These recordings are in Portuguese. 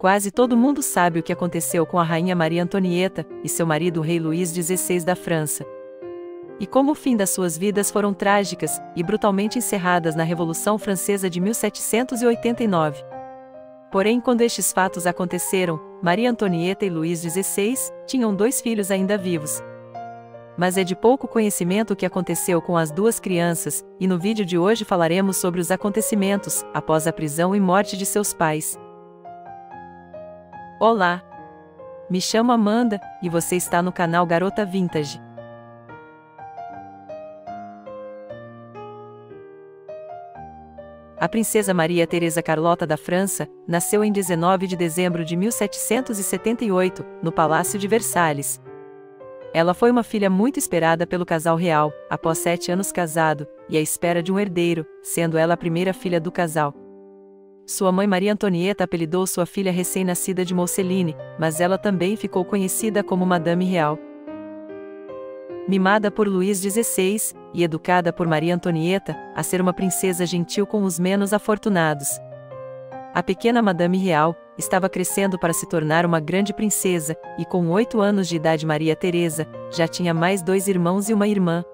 Quase todo mundo sabe o que aconteceu com a rainha Maria Antonieta e seu marido o rei Luís XVI da França. E como o fim das suas vidas foram trágicas e brutalmente encerradas na Revolução Francesa de 1789. Porém, quando estes fatos aconteceram, Maria Antonieta e Luís XVI tinham 2 filhos ainda vivos. Mas é de pouco conhecimento o que aconteceu com as 2 crianças, e no vídeo de hoje falaremos sobre os acontecimentos após a prisão e morte de seus pais. Olá! Me chamo Amanda, e você está no canal Garota Vintage. A princesa Maria Teresa Carlota da França nasceu em 19 de dezembro de 1778, no Palácio de Versalhes. Ela foi uma filha muito esperada pelo casal real, após 7 anos casado, e à espera de um herdeiro, sendo ela a primeira filha do casal. Sua mãe Maria Antonieta apelidou sua filha recém-nascida de Mousseline, mas ela também ficou conhecida como Madame Real. Mimada por Luís XVI, e educada por Maria Antonieta, a ser uma princesa gentil com os menos afortunados. A pequena Madame Real estava crescendo para se tornar uma grande princesa, e com 8 anos de idade Maria Teresa já tinha mais 2 irmãos e uma irmã.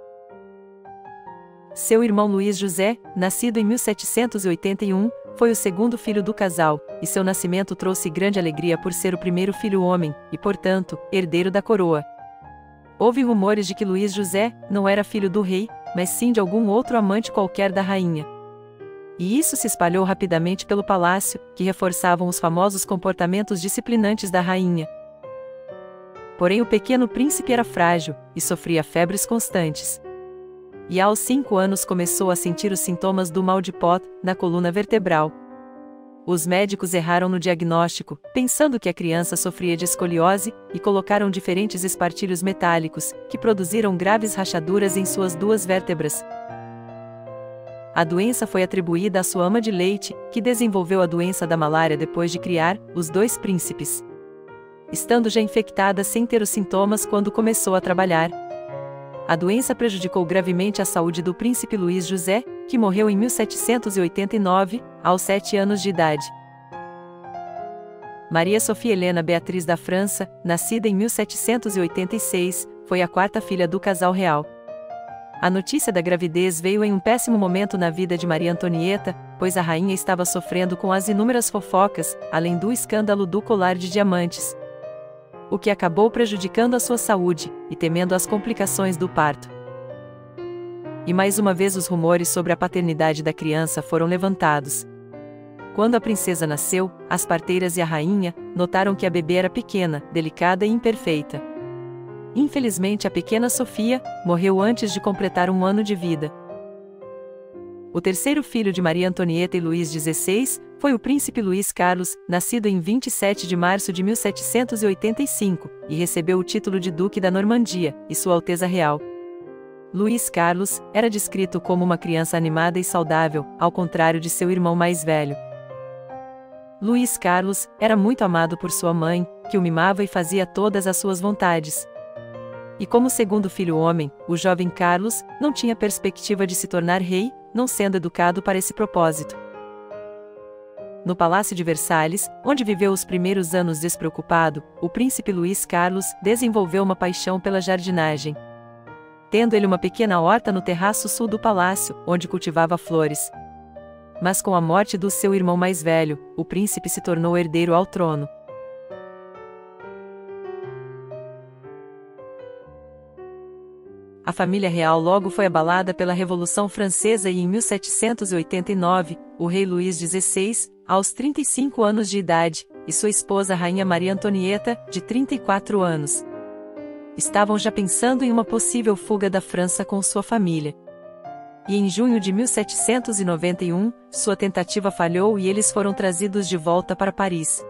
Seu irmão Luís José, nascido em 1781, foi o segundo filho do casal, e seu nascimento trouxe grande alegria por ser o primeiro filho homem, e portanto, herdeiro da coroa. Houve rumores de que Luís José não era filho do rei, mas sim de algum outro amante qualquer da rainha. E isso se espalhou rapidamente pelo palácio, que reforçavam os famosos comportamentos disciplinantes da rainha. Porém o pequeno príncipe era frágil, e sofria febres constantes. E aos 5 anos começou a sentir os sintomas do mal de Pot, na coluna vertebral. Os médicos erraram no diagnóstico, pensando que a criança sofria de escoliose, e colocaram diferentes espartilhos metálicos, que produziram graves rachaduras em suas 2 vértebras. A doença foi atribuída à sua ama de leite, que desenvolveu a doença da malária depois de criar os 2 príncipes. Estando já infectada sem ter os sintomas quando começou a trabalhar. A doença prejudicou gravemente a saúde do príncipe Luís José, que morreu em 1789, aos 7 anos de idade. Maria Sofia Helena Beatriz da França, nascida em 1786, foi a 4ª filha do casal real. A notícia da gravidez veio em um péssimo momento na vida de Maria Antonieta, pois a rainha estava sofrendo com as inúmeras fofocas, além do escândalo do colar de diamantes, o que acabou prejudicando a sua saúde, e temendo as complicações do parto. E mais uma vez os rumores sobre a paternidade da criança foram levantados. Quando a princesa nasceu, as parteiras e a rainha notaram que a bebê era pequena, delicada e imperfeita. Infelizmente a pequena Sofia morreu antes de completar 1 ano de vida. O terceiro filho de Maria Antonieta e Luís XVI foi o príncipe Luís Carlos, nascido em 27 de março de 1785, e recebeu o título de Duque da Normandia, e Sua Alteza Real. Luís Carlos era descrito como uma criança animada e saudável, ao contrário de seu irmão mais velho. Luís Carlos era muito amado por sua mãe, que o mimava e fazia todas as suas vontades. E como segundo filho homem, o jovem Carlos não tinha perspectiva de se tornar rei, não sendo educado para esse propósito. No Palácio de Versalhes, onde viveu os primeiros anos despreocupado, o príncipe Luís Carlos desenvolveu uma paixão pela jardinagem. Tendo ele uma pequena horta no terraço sul do palácio, onde cultivava flores. Mas com a morte do seu irmão mais velho, o príncipe se tornou herdeiro ao trono. A família real logo foi abalada pela Revolução Francesa e em 1789, o rei Luís XVI, aos 35 anos de idade, e sua esposa a rainha Maria Antonieta, de 34 anos. Estavam já pensando em uma possível fuga da França com sua família. E em junho de 1791, sua tentativa falhou e eles foram trazidos de volta para Paris.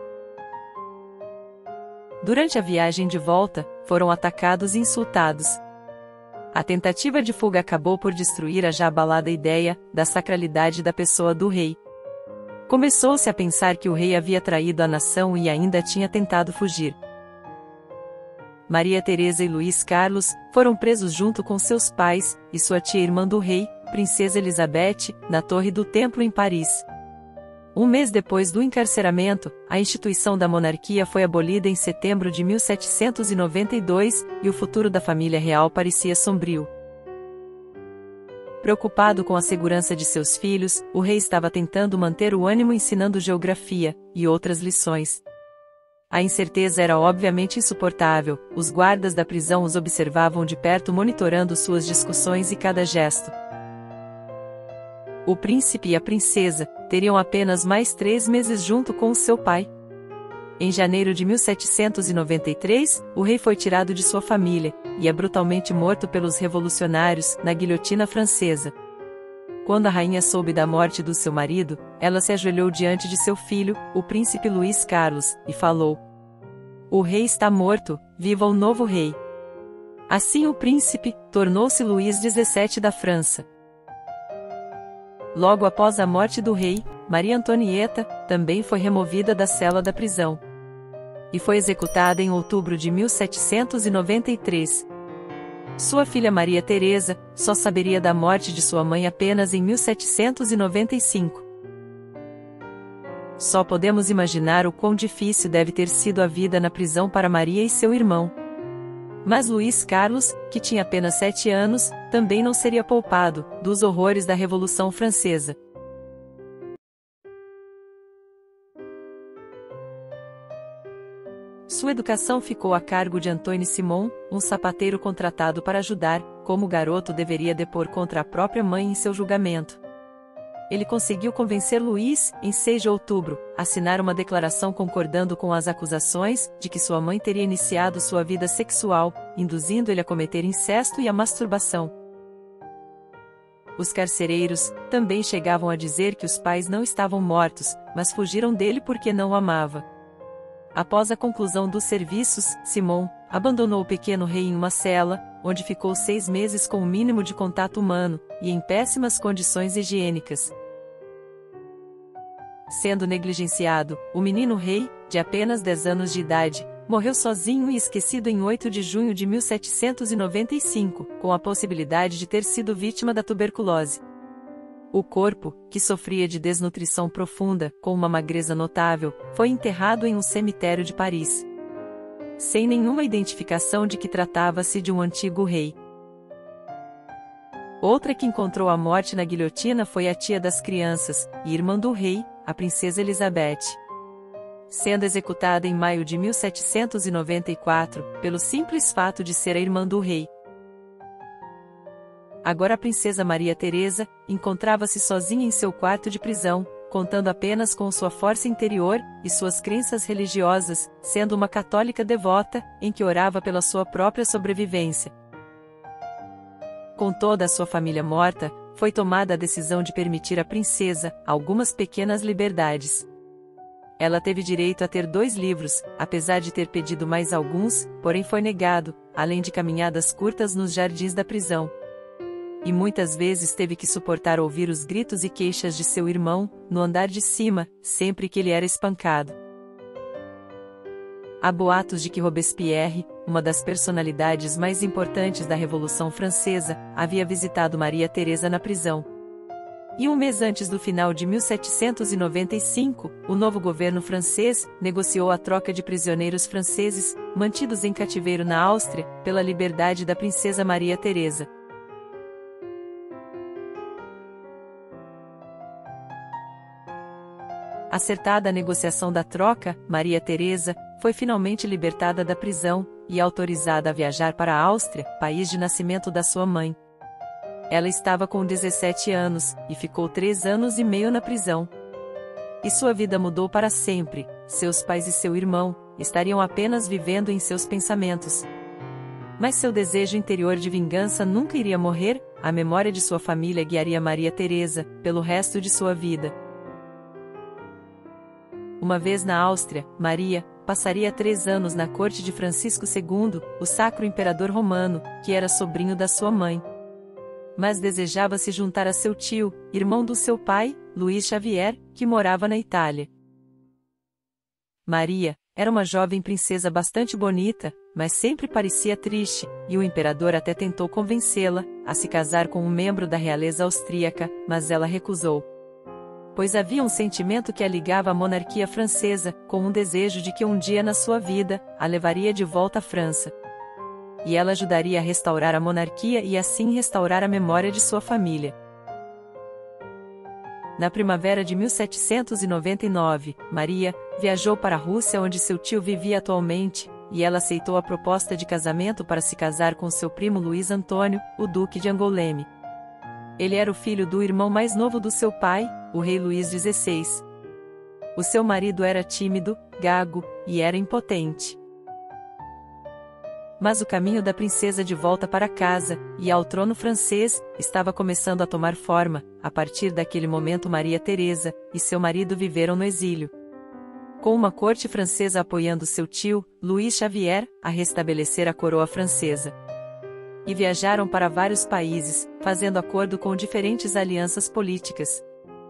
Durante a viagem de volta, foram atacados e insultados. A tentativa de fuga acabou por destruir a já abalada ideia da sacralidade da pessoa do rei. Começou-se a pensar que o rei havia traído a nação e ainda tinha tentado fugir. Maria Teresa e Luís Carlos foram presos junto com seus pais e sua tia irmã do rei, Princesa Elizabeth, na Torre do Templo em Paris. Um mês depois do encarceramento, a instituição da monarquia foi abolida em setembro de 1792, e o futuro da família real parecia sombrio. Preocupado com a segurança de seus filhos, o rei estava tentando manter o ânimo ensinando geografia e outras lições. A incerteza era obviamente insuportável, os guardas da prisão os observavam de perto monitorando suas discussões e cada gesto. O príncipe e a princesa teriam apenas mais 3 meses junto com o seu pai. Em janeiro de 1793, o rei foi tirado de sua família, e é brutalmente morto pelos revolucionários, na guilhotina francesa. Quando a rainha soube da morte do seu marido, ela se ajoelhou diante de seu filho, o príncipe Luís Carlos, e falou: "O rei está morto, viva o novo rei." Assim o príncipe tornou-se Luís XVII da França. Logo após a morte do rei, Maria Antonieta também foi removida da cela da prisão e foi executada em outubro de 1793. Sua filha Maria Teresa só saberia da morte de sua mãe apenas em 1795. Só podemos imaginar o quão difícil deve ter sido a vida na prisão para Maria e seu irmão. Mas Luís Carlos, que tinha apenas 7 anos, também não seria poupado dos horrores da Revolução Francesa. Sua educação ficou a cargo de Antoine Simon, um sapateiro contratado para ajudar, como o garoto deveria depor contra a própria mãe em seu julgamento. Ele conseguiu convencer Luís, em 6 de outubro, a assinar uma declaração concordando com as acusações de que sua mãe teria iniciado sua vida sexual, induzindo ele a cometer incesto e a masturbação. Os carcereiros também chegavam a dizer que os pais não estavam mortos, mas fugiram dele porque não o amava. Após a conclusão dos serviços, Simon abandonou o pequeno rei em uma cela, onde ficou 6 meses com o mínimo de contato humano, e em péssimas condições higiênicas. Sendo negligenciado, o menino rei, de apenas 10 anos de idade, morreu sozinho e esquecido em 8 de junho de 1795, com a possibilidade de ter sido vítima da tuberculose. O corpo, que sofria de desnutrição profunda, com uma magreza notável, foi enterrado em um cemitério de Paris, sem nenhuma identificação de que tratava-se de um antigo rei. Outra que encontrou a morte na guilhotina foi a tia das crianças, e irmã do rei, a princesa Elizabeth, sendo executada em maio de 1794, pelo simples fato de ser a irmã do rei. Agora a princesa Maria Teresa encontrava-se sozinha em seu quarto de prisão, contando apenas com sua força interior e suas crenças religiosas, sendo uma católica devota, em que orava pela sua própria sobrevivência. Com toda a sua família morta, foi tomada a decisão de permitir à princesa algumas pequenas liberdades. Ela teve direito a ter 2 livros, apesar de ter pedido mais alguns, porém foi negado, além de caminhadas curtas nos jardins da prisão. E muitas vezes teve que suportar ouvir os gritos e queixas de seu irmão, no andar de cima, sempre que ele era espancado. Há boatos de que Robespierre, uma das personalidades mais importantes da Revolução Francesa, havia visitado Maria Teresa na prisão. E um mês antes do final de 1795, o novo governo francês negociou a troca de prisioneiros franceses, mantidos em cativeiro na Áustria, pela liberdade da princesa Maria Teresa. Acertada a negociação da troca, Maria Teresa foi finalmente libertada da prisão e autorizada a viajar para a Áustria, país de nascimento da sua mãe. Ela estava com 17 anos e ficou 3 anos e meio na prisão. E sua vida mudou para sempre. Seus pais e seu irmão estariam apenas vivendo em seus pensamentos. Mas seu desejo interior de vingança nunca iria morrer. A memória de sua família guiaria Maria Teresa pelo resto de sua vida. Uma vez na Áustria, Maria passaria 3 anos na corte de Francisco II, o Sacro Imperador Romano, que era sobrinho da sua mãe. Mas desejava se juntar a seu tio, irmão do seu pai, Luís Xavier, que morava na Itália. Maria era uma jovem princesa bastante bonita, mas sempre parecia triste, e o imperador até tentou convencê-la a se casar com um membro da realeza austríaca, mas ela recusou. pois havia um sentimento que a ligava à monarquia francesa, com um desejo de que um dia na sua vida, a levaria de volta à França. E ela ajudaria a restaurar a monarquia e assim restaurar a memória de sua família. Na primavera de 1799, Maria viajou para a Rússia onde seu tio vivia atualmente, e ela aceitou a proposta de casamento para se casar com seu primo Luís Antônio, o Duque de Angoulême. Ele era o filho do irmão mais novo do seu pai, o rei Luís XVI. O seu marido era tímido, gago, e era impotente. Mas o caminho da princesa de volta para casa, e ao trono francês, estava começando a tomar forma. A partir daquele momento Maria Teresa e seu marido viveram no exílio, com uma corte francesa apoiando seu tio, Luís Xavier, a restabelecer a coroa francesa. E viajaram para vários países, fazendo acordo com diferentes alianças políticas.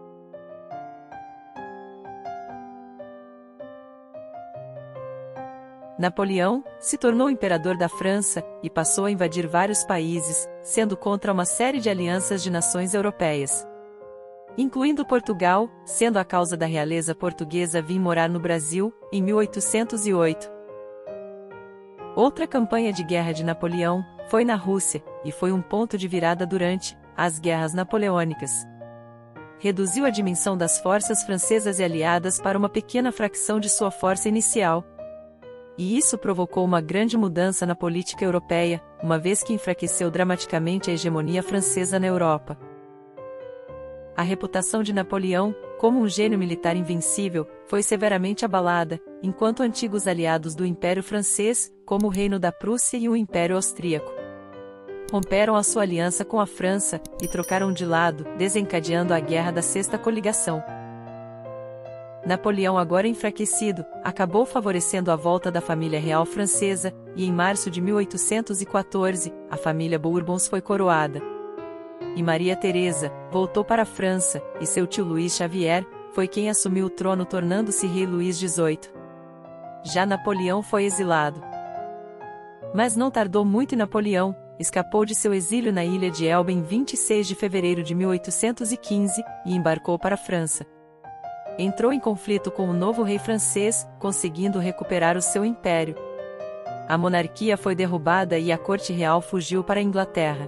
Napoleão se tornou imperador da França e passou a invadir vários países, sendo contra uma série de alianças de nações europeias, incluindo Portugal, sendo a causa da realeza portuguesa vir morar no Brasil, em 1808. Outra campanha de guerra de Napoleão foi na Rússia, e foi um ponto de virada durante as guerras napoleônicas. Reduziu a dimensão das forças francesas e aliadas para uma pequena fração de sua força inicial. E isso provocou uma grande mudança na política europeia, uma vez que enfraqueceu dramaticamente a hegemonia francesa na Europa. A reputação de Napoleão, como um gênio militar invencível, foi severamente abalada, enquanto antigos aliados do Império Francês, como o Reino da Prússia e o Império Austríaco, romperam a sua aliança com a França e trocaram de lado, desencadeando a Guerra da Sexta Coligação. Napoleão, agora enfraquecido, acabou favorecendo a volta da família real francesa, e em março de 1814, a família Bourbons foi coroada. E Maria Teresa voltou para a França, e seu tio Luís Xavier foi quem assumiu o trono, tornando-se rei Luís XVIII. Já Napoleão foi exilado. Mas não tardou muito e Napoleão escapou de seu exílio na ilha de Elba em 26 de fevereiro de 1815, e embarcou para a França. Entrou em conflito com o novo rei francês, conseguindo recuperar o seu império. A monarquia foi derrubada e a corte real fugiu para a Inglaterra.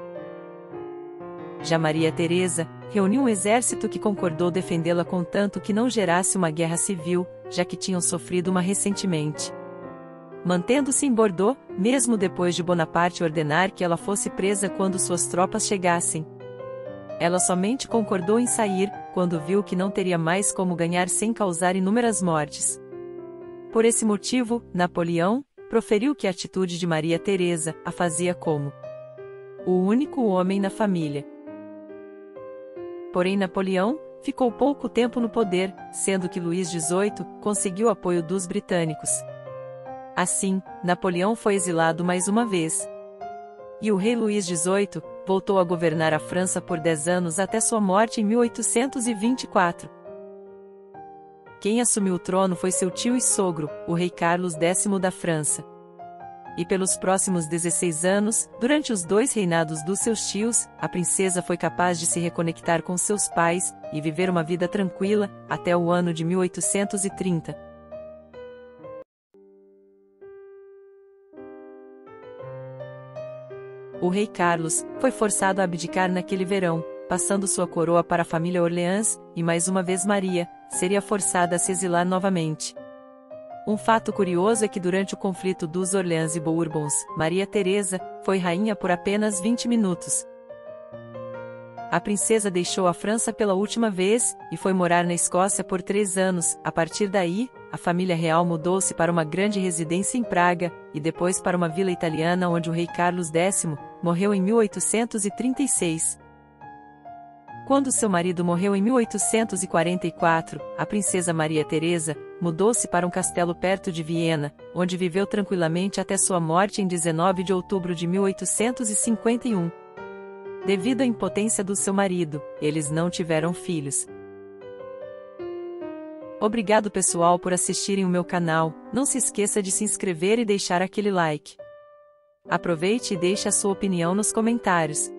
Já Maria Teresa reuniu um exército que concordou defendê-la contanto que não gerasse uma guerra civil, já que tinham sofrido uma recentemente. Mantendo-se em Bordeaux, mesmo depois de Bonaparte ordenar que ela fosse presa quando suas tropas chegassem. Ela somente concordou em sair, quando viu que não teria mais como ganhar sem causar inúmeras mortes. Por esse motivo, Napoleão proferiu que a atitude de Maria Teresa a fazia como o único homem na família. Porém Napoleão ficou pouco tempo no poder, sendo que Luís XVIII conseguiu apoio dos britânicos. Assim, Napoleão foi exilado mais uma vez. E o rei Luís XVIII voltou a governar a França por 10 anos até sua morte em 1824. Quem assumiu o trono foi seu tio e sogro, o rei Carlos X da França. E pelos próximos 16 anos, durante os 2 reinados dos seus tios, a princesa foi capaz de se reconectar com seus pais e viver uma vida tranquila, até o ano de 1830. O rei Carlos foi forçado a abdicar naquele verão, passando sua coroa para a família Orleans, e mais uma vez Maria seria forçada a se exilar novamente. Um fato curioso é que durante o conflito dos Orleans e Bourbons, Maria Teresa foi rainha por apenas 20 minutos. A princesa deixou a França pela última vez, e foi morar na Escócia por 3 anos. A partir daí, a família real mudou-se para uma grande residência em Praga, e depois para uma vila italiana onde o rei Carlos X morreu em 1836. Quando seu marido morreu em 1844, a princesa Maria Teresa mudou-se para um castelo perto de Viena, onde viveu tranquilamente até sua morte em 19 de outubro de 1851. Devido à impotência do seu marido, eles não tiveram filhos. Obrigado pessoal por assistirem o meu canal, não se esqueça de se inscrever e deixar aquele like. Aproveite e deixe a sua opinião nos comentários.